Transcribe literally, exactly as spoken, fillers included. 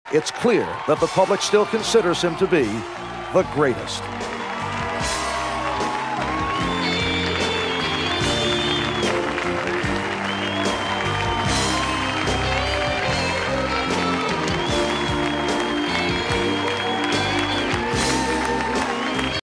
it's clear that the public still considers him to be the greatest.